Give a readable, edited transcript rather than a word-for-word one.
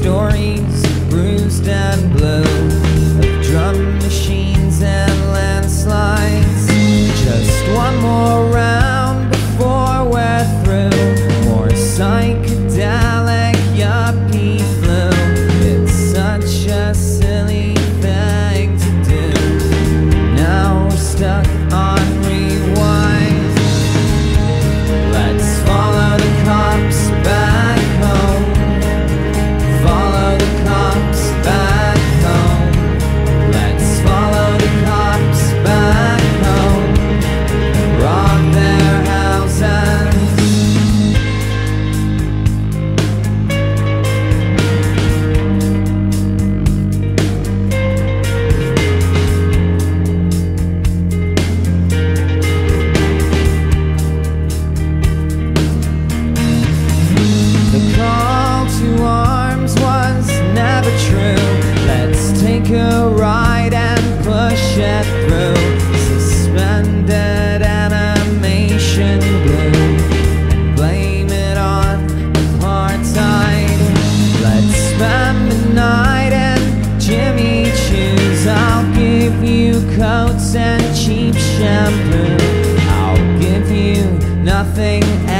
stories, bruised and blue, of drum machines and landslides. Just one more round before we're through. More psychedelic yuppie flu. It's such a silly thing to do. Now we're stuck on rewind. Let's follow the cops back home. Follow the cops back home. Let's follow the cops back home. Rob their houses. The call to arms was never true. Let's take a ride and push it through. Suspended animation glue and blame it on apartheid. Let's spend the night in Jimmy Choo's. I'll give you coats and cheap shampoo. I'll give you nothing